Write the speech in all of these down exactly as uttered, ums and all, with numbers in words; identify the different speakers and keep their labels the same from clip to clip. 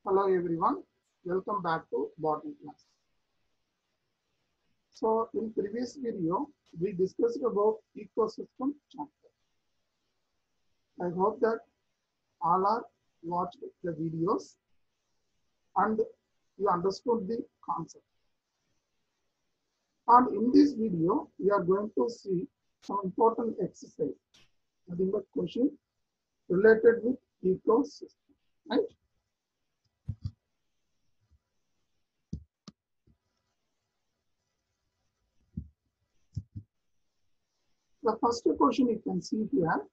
Speaker 1: Hello everyone, welcome back to botany class. So in previous video, we discussed about ecosystem chapter. I hope that all are watched the videos and you understood the concept. And in this video, we are going to see some important exercise. Nothing but question related with ecosystem, right? The first question you can see here.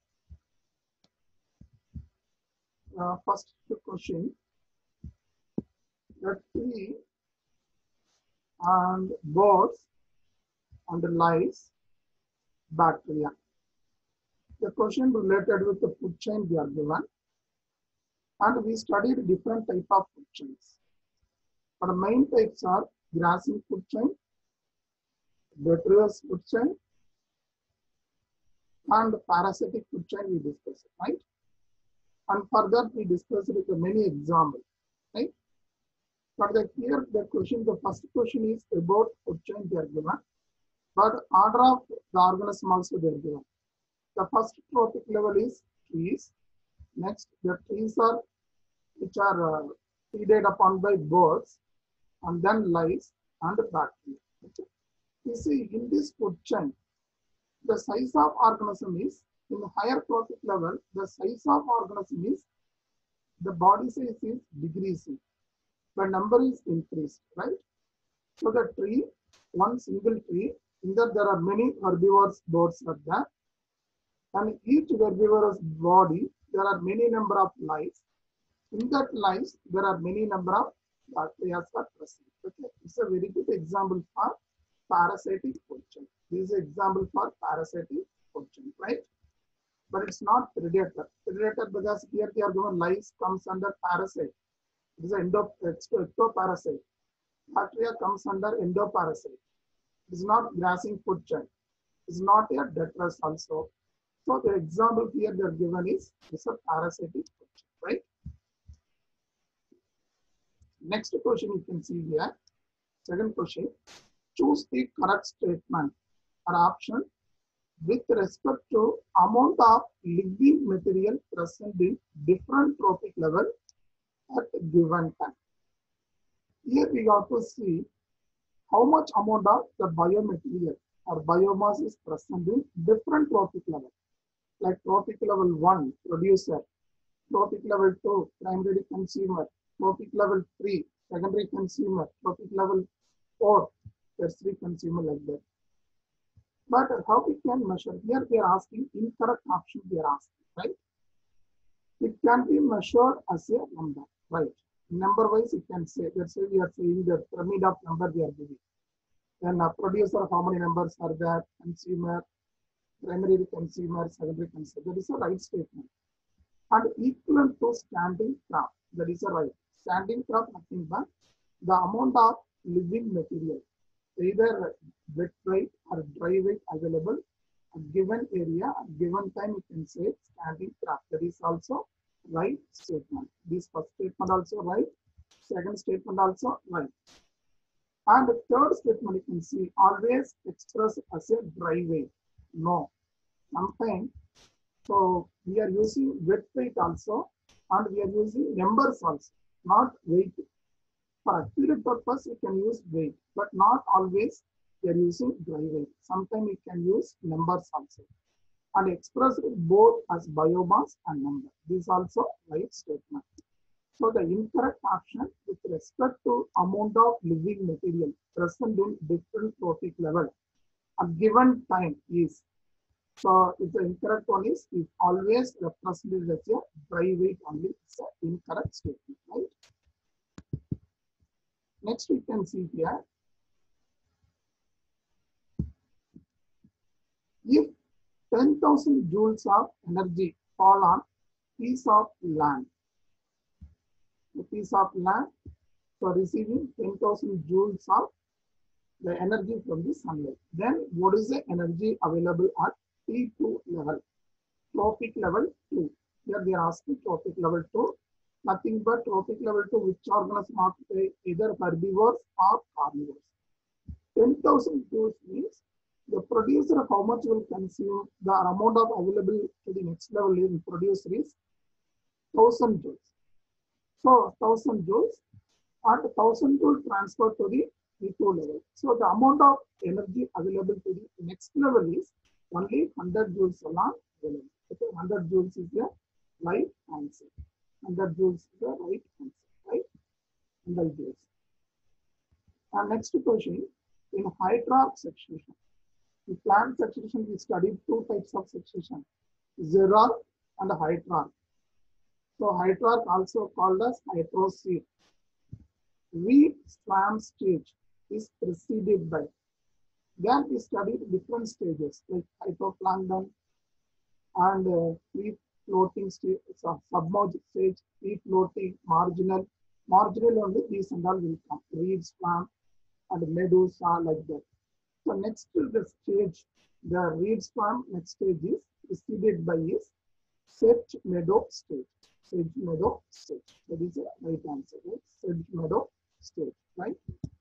Speaker 1: Uh, first question, the tree and birds and lice bacteria. The question related with the food chain we are given, and we studied different type of food chains. But the main types are grassing food chain, detritus food chain, and parasitic food chain we discussed, right? And for that we discussed with many examples, right? But the, here the question, the first question is about food chain they are given, but order of the organism also they are given. The first trophic level is trees. Next, the trees are which are uh, feeded upon by birds, and then lice and bacteria. Okay. You see, in this food chain, the size of organism is in the higher trophic level. The size of organism is the body size is decreasing, but number is increased, right? So the tree, one single tree, in that there are many herbivorous birds are there, and each herbivorous body there are many number of lice. In that lice, there are many number of bacteria are present. Okay, it's a very good example for parasitic food chain. This is an example for parasitic food chain, right? But it's not predator. Predator because here they are given lice comes under parasite. It is an endo, ectoparasite. Bacteria comes under endoparasite. It is not grassing food chain. It is not a detritus also. So the example here they are given is it's a parasitic food chain, right? Next question you can see here. Second question, choose the correct statement or option with respect to amount of living material present in different trophic level at a given time. Here we have to see how much amount of the biomaterial or biomass is present in different trophic level. Like trophic level one, producer, trophic level two, primary consumer, trophic level three, secondary consumer, trophic level four, tertiary consumer, like that. But how we can measure? Here we are asking incorrect option we are asking, right? It can be measured as a number, right? Number wise, you can say, let's say we are saying the pyramid of number we are giving. Then a producer, how many numbers are there? Consumer, primary consumer, secondary consumer. That is a right statement. And equivalent to standing crop. That is a right. Standing crop, nothing but the amount of living material, either wet weight or dry weight available at given area at given time, you can say standing crop. That is also right statement. This first statement also right. Second statement also right. And the third statement you can see always expressed as a dry weight. No. Sometimes, so we are using wet weight also, and we are using numbers also, not weight. For accurate purpose, you can use weight, but not always we are using dry weight. Sometimes you can use numbers also, and express both as biomass and number. This is also right statement. So the incorrect option with respect to amount of living material present in different trophic level at given time is. So if the incorrect one is, is always represented as a dry weight only. It's an incorrect statement, right? Next we can see here. If ten thousand joules of energy fall on piece of land, a piece of land for receiving ten thousand joules of the energy from the sunlight, then what is the energy available at T two level, trophic level two? Here they are asking trophic level two. Nothing but trophic level to which organism occupy either herbivores or carnivores. ten thousand joules means the producer how much will consume, the amount of available to the next level in producer is one thousand joules. So one thousand joules and one thousand joule transfer to the E two level. So the amount of energy available to the next level is only one hundred joules alone available. Okay, one hundred joules is the right answer. one hundred joules is the right answer, right? one hundred joules. And next question, in hydrox succession. In plant succession, we studied two types of succession, xeroth and hydrox. So hydrox also called as hydroseed. Wheat swarm stage is preceded by. Then we studied different stages like phytoplankton and uh, free floating stage, submerged stage, free floating, marginal. Marginal only these and all will come. Reed swarm and medusa like that. So next to the stage, the reed swarm next stage is preceded by is sedge meadow stage. Sedge meadow stage. That is the right answer. Right? Sedge meadow stage, right?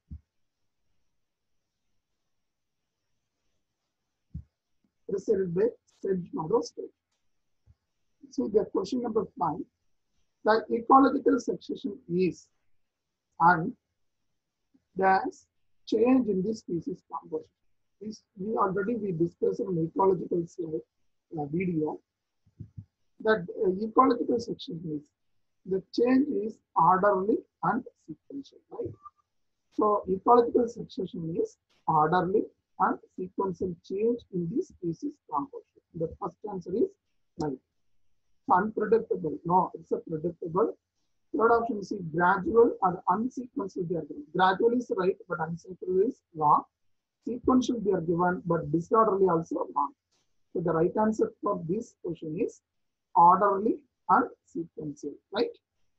Speaker 1: Preceded by sedge meadow stage. So the question number five, the ecological succession is and there's change in the species composition. This we already we discussed in ecological slide uh, video that uh, ecological succession is the change is orderly and sequential, right? So ecological succession is orderly and sequential change in the species composition. The first answer is right. Unpredictable. No, it's a predictable. Third option is gradual and unsequential they are given. Gradual is right, but unsequential is wrong. Sequential they are given, but disorderly also wrong. So the right answer for this question is orderly and sequential, right?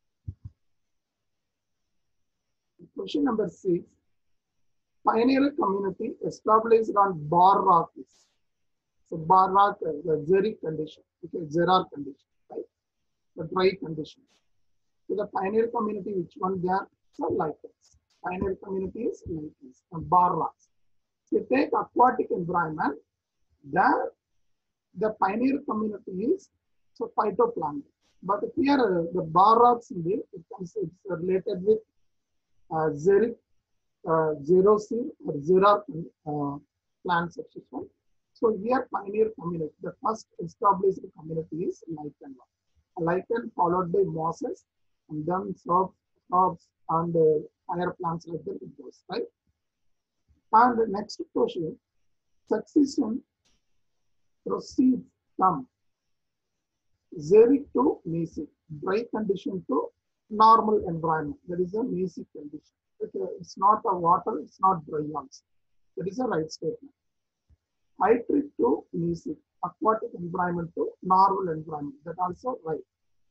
Speaker 1: Question number six. Pioneer community established on bar rock is. So bar rock, uh, the xeric condition, okay, xerar condition, right? The dry condition. So the pioneer community, which one they are? So lichens. Pioneer community is lichens and bar rocks. So take aquatic environment, there the pioneer community is so phytoplankton. But here uh, the bar rocks in it, it comes it's related with uh, xeric, uh, xerosine or xerar uh, plant succession. So here pioneer community, the first established community is lichen. Lichen followed by mosses and then shrubs, shrubs and uh, higher plants like that it goes, right? And the next question, succession proceeds from xeric to mesic, dry condition to normal environment. That is a mesic condition. It's not a water, it's not dry also. That is a right statement. Hydric to mesic, aquatic environment to normal environment. That also right.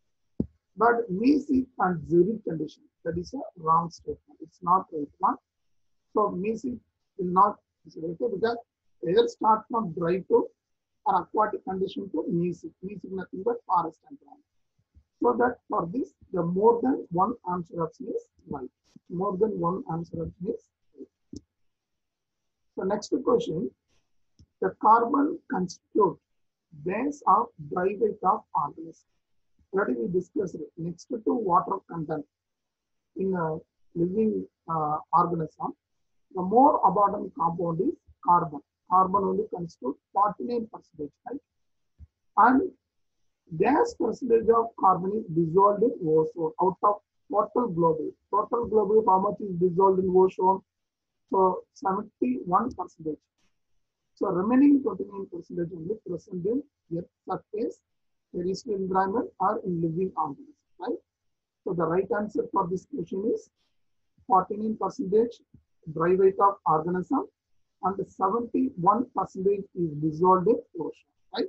Speaker 1: But mesic and xeric condition, that is a wrong statement. It's not right one. So mesic will not be okay because either start from dry to or aquatic condition to mesic. Mesic nothing but forest environment. So that for this, the more than one answer option is right. More than one answer option is right. So next question, the carbon constitute base of dry weight of organism. Already we discussed it. Next to water content in a living uh, organism, the more abundant compound is carbon. Carbon only constitutes forty-nine percent, right? And gas percentage of carbon is dissolved in ozone out of total global. Total global, how much is dissolved in ozone? So seventy-one percent. So remaining twenty-nine percent only present in Earth's surface, terrestrial environment or in living organisms, right? So the right answer for this question is forty-nine percent dry weight of organism and seventy-one percent is dissolved in ocean, right?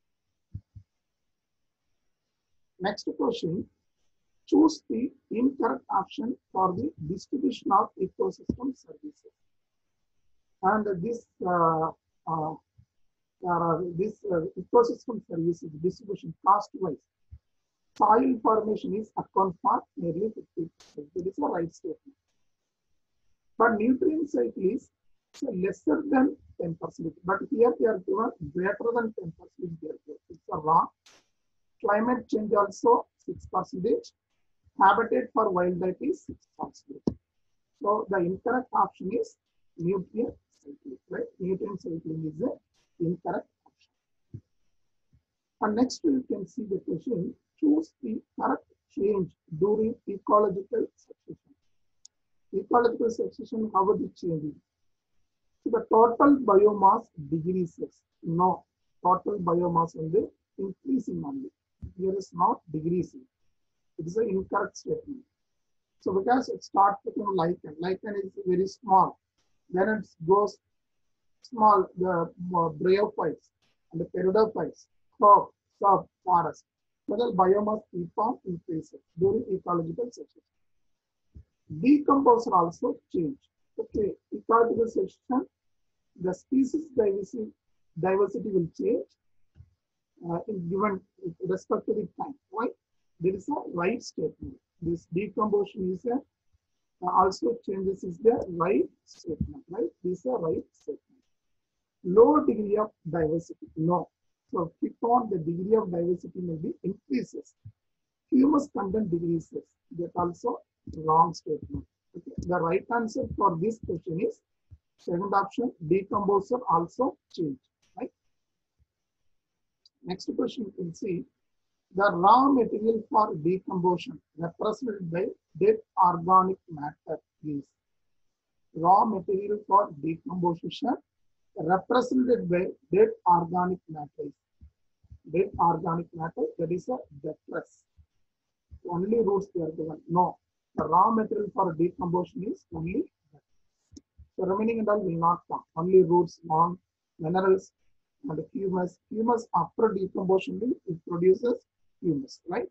Speaker 1: Next question, choose the incorrect option for the distribution of ecosystem services. And this uh, uh, uh, this uh, ecosystem services distribution cost wise. soil formation is account for nearly fifty percent. That is a right statement. But nutrient cycle is lesser than ten percent. But here they are given greater than ten percent. It's a wrong. Climate change also six percent. Habitat for wildlife is six percent. So the incorrect option is nutrient cycling. Right? Nutrient cycling is the incorrect option. And next you can see the question. Choose the correct change during ecological succession. Ecological succession, how would it change? So the total biomass decreases. No, total biomass only increasing only. Here is not decreasing. It is an incorrect statement. So because it starts with lichen, lichen is very small. Then it goes small, the uh, bryophytes and the peridophytes, crop, sub, forest. So the biomass keep on increasing during ecological succession. Decomposer also change. Okay, ecological succession, the species diversity, diversity will change uh, in given respect to the time. Why? There is a right statement. This decomposition is a uh, also changes is the right statement. Right? This is a right statement. Low degree of diversity. No. So keep on the degree of diversity may be increases. Humus content decreases. That also wrong statement. Okay. The right answer for this question is second option, decomposer also change. Right? Next question you can see the raw material for decomposition represented by dead organic matter is raw material for decomposition represented by dead organic matter. Dead organic matter, that is a detritus. Only roots they are given. No. The raw material for decomposition is only that. So remaining and all will not come. Only roots, long, minerals, and humus. Humus after decomposition it produces humus, right?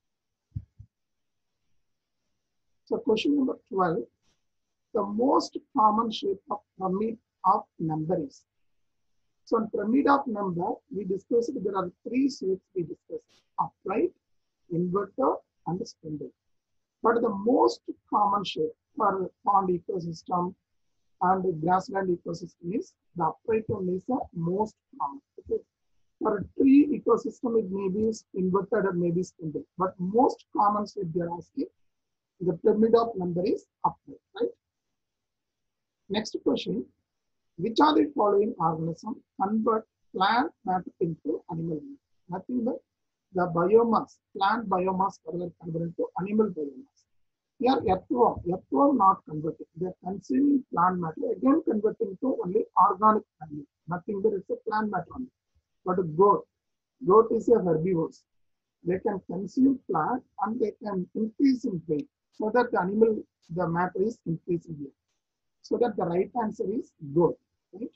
Speaker 1: So question number twelve. The most common shape of pyramid of number is. So in pyramid of number, we discussed there are three shapes we discussed: upright, inverted, and spindle. But the most common shape for pond ecosystem and grassland ecosystem is the upright one is the most common. Okay. For a tree ecosystem, it may be inverted or maybe spindle. But most common shape they are asking, the pyramid of number is upright, right? Next question. Which are the following organisms convert plant matter into animal matter? Nothing but the biomass, plant biomass further converted into animal biomass. Here, earthworm, earthworm not converting. They are consuming plant matter, again converting to only organic matter. Nothing but it's a plant matter only. But a goat, goat is a herbivores. They can consume plant and they can increase in weight so that the animal, the matter is increasing here. So that the right answer is goat. Right?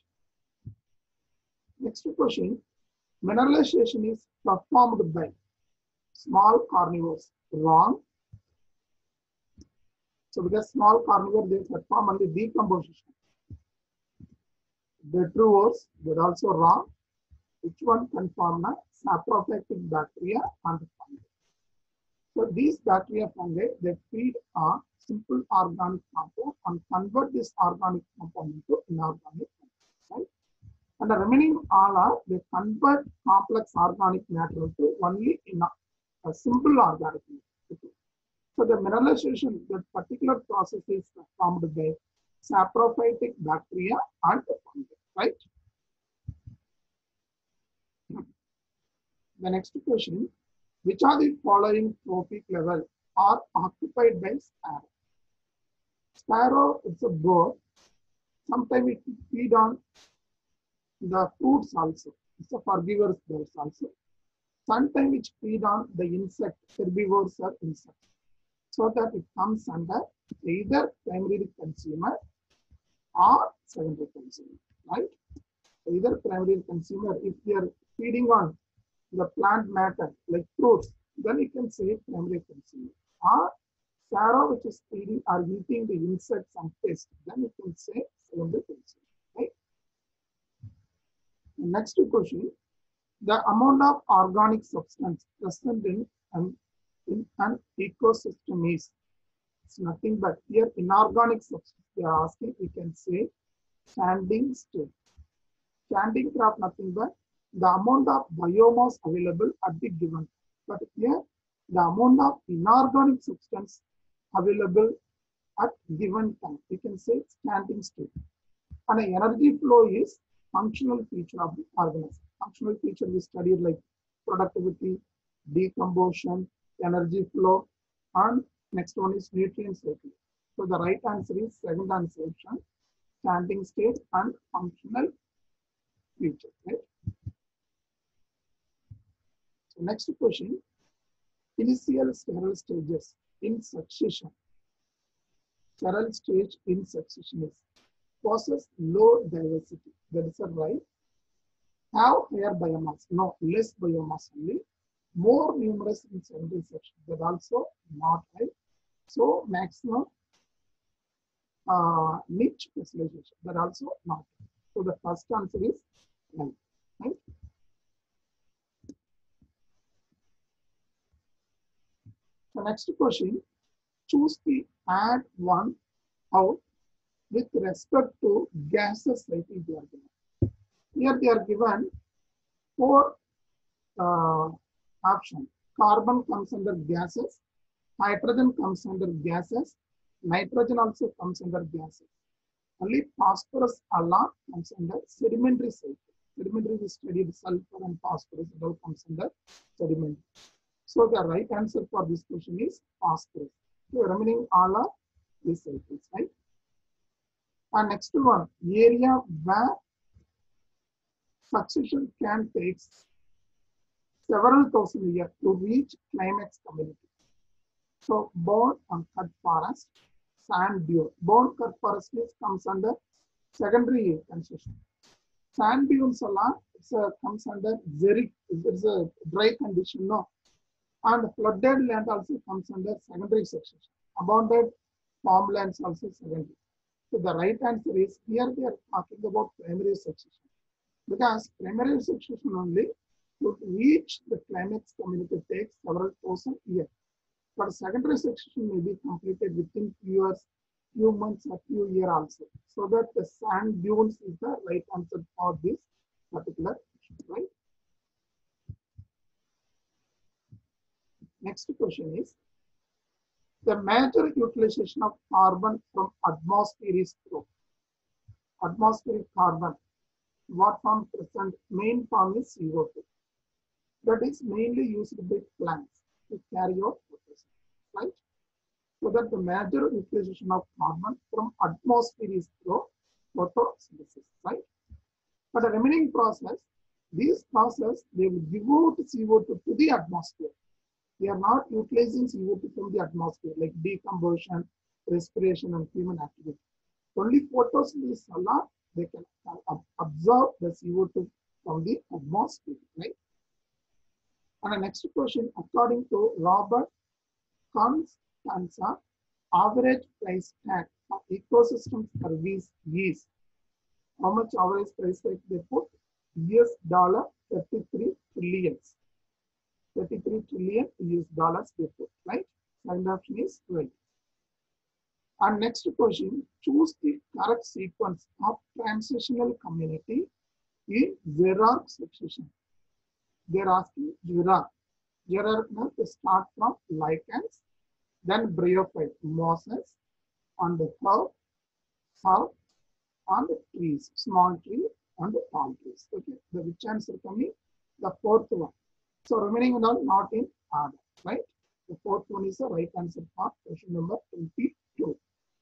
Speaker 1: Next question. Mineralization is performed by small carnivores. Wrong. So because small carnivore, they perform only decomposition. Detritivores, they're also wrong. Which one confirm na? Saprophytic bacteria and fungi. So these bacteria fungi, they feed on simple organic compound and convert this organic compound into inorganic compound, right? And the remaining all are, they convert complex organic matter to only in a, a simple organic matter. Okay. So the mineralization, that particular process is performed by saprophytic bacteria and fungi, right? The next question, which are the following trophic level are occupied by sparrow? Sparrow, it's a bird. Sometimes it feed on the fruits also. It's a herbivorous bird also. Sometimes it feed on the insect, herbivores or insects. So that it comes under either primary consumer or secondary consumer, right? Either primary consumer, if they are feeding on the plant matter like fruits, then you can say primary consumer. Or sparrow which is feeding or eating the insects and pests, then you can say secondary consumer. Right? The next question, the amount of organic substance present in um, in an ecosystem is, it's nothing but here inorganic substance they are asking, we can say standing state. Standing graph nothing but the amount of biomass available at the given. But here the amount of inorganic substance available at given time. We can say standing state. And an energy flow is functional feature of the organism. Functional feature we studied like productivity, decomposition, energy flow, and next one is nutrient cycle. So the right answer is second answer option, standing state and functional feature. Right? So next question, initial sterile stages in succession. Sterile stage in succession is possess low diversity. That is a right. Have higher biomass. No, less biomass only. More numerous in secondary section. That also not right. So maximum uh, niche specialization. That also not right. So the first answer is right. Right. The next question, choose the add one out with respect to gases cycle they are given. Here they are given four uh, options. Carbon comes under gases, hydrogen comes under gases, nitrogen also comes under gases. Only phosphorus alone comes under sedimentary cycle. Sedimentary we studied sulfur and phosphorus, it all comes under sedimentary. So the right answer for this question is phosphorus. So remaining all are these cycles, right? And next one, area where succession can take several thousand years to reach climax community. So bone and cut forest, sand dune. Bone cut forest comes under secondary concession. Sand dunes it's a, comes under xeric, it's a dry condition, no. And flooded land also comes under secondary succession. Abounded farmlands also secondary. So the right answer is here they are talking about primary succession. Because primary succession only to reach the climax community takes several thousand years. But secondary succession may be completed within few years, few months or few years also. So that the sand dunes is the right answer for this particular question, right? Next question is, the major utilization of carbon from atmosphere is through. Atmospheric carbon, what form present? Main form is C O two. That is mainly used by plants to carry out photosynthesis, right? So that the major utilization of carbon from atmosphere is through photosynthesis, right? But the remaining process, these process, they will give out C O two to the atmosphere. They are not utilizing C O two from the atmosphere like decomposition, respiration, and human activity. Only photosynthesis alone, they can absorb the C O two from the atmosphere, right? And the next question, according to Robert Constanza, average price tag for ecosystem service is, how much average price tag they put? U S dollar thirty-three trillions. thirty-three trillion U S dollars they put, right? Second option is right. And next question, choose the correct sequence of transitional community in hierarch succession. They are asking hierarch. Hierarch means they start from lichens, then bryophyte, mosses, on the herb, herb, on the trees, small tree, and the palm trees. Okay, the which answer coming? The fourth one. So remaining one not in order, right? The fourth one is the right answer for question number twenty-two.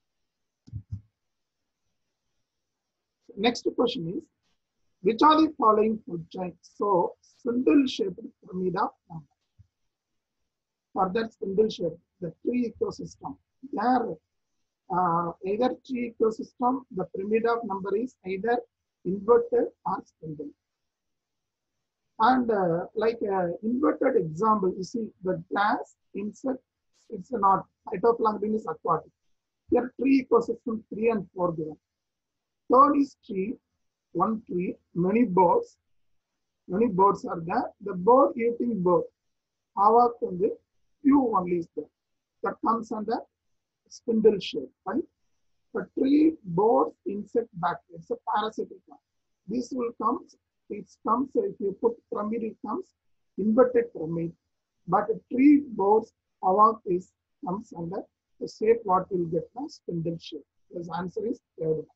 Speaker 1: Next question is, which are the following food chains? So spindle-shaped pyramid of number. For that spindle-shaped, the tree ecosystem, there uh, either tree ecosystem, the pyramid of number is either inverted or spindle. And uh, like uh, inverted example, you see the grass, insect, it's not, phytoplankton is aquatic. Here tree ecosystem three and four given. Third is tree, one tree, many birds, many birds are there. The bird eating bird, hava kundi, few only is there. That comes under spindle shape, right? The tree bores insect bacteria. It's a parasitic one. This will come, it comes, if you put pyramid, it comes inverted pyramid. But a tree bores our is comes under the shape what will get the spindle shape. The answer is third one.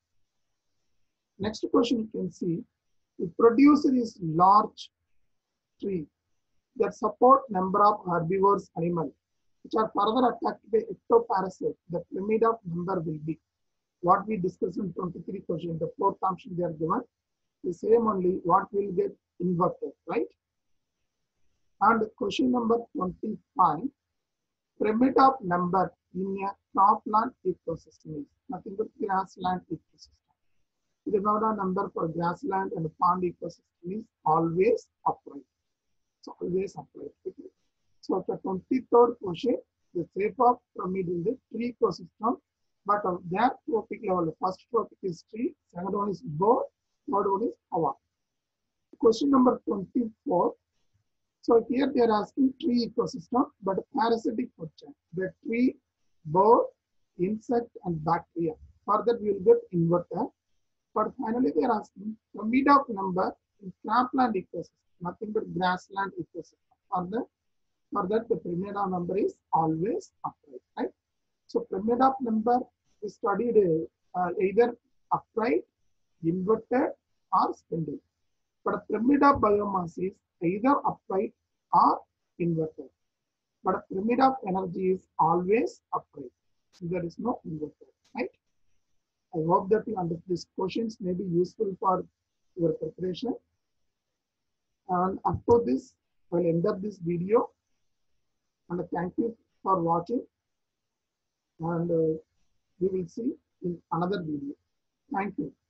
Speaker 1: Next question you can see, it produces this large tree that support number of herbivores animals which are further attacked by ectoparasite. The pyramid of number will be what we discussed in twenty-three question. The fourth option they are given. The same only what will get inverted, right? And question number twenty-five, pyramid of number in a cropland ecosystem is nothing but grassland ecosystem. The pyramid of number for grassland and pond ecosystem is always upright. So always upright. Okay. So the twenty-third question, the shape of pyramid in the tree ecosystem, but of that tropic level, the first tropic is tree, second one is bird, third one is flower. Question number twenty-four. So here they are asking tree ecosystem, but parasitic food chain. The tree, bird, insect, and bacteria. Further, we will get inverter. But finally, they are asking pyramid of number in cropland ecosystem, nothing but grassland ecosystem. Further, for that, the pyramid of number is always upright, right? So pyramid of number is studied uh, either upright, inverted, or spindle. But a pyramid of biomass is either upright or inverted. But a pyramid of energy is always upright. So there is no inverted, right? I hope that you understand these questions may be useful for your preparation. And up to this, I will end up this video. And thank you for watching. And uh, we will see in another video. Thank you.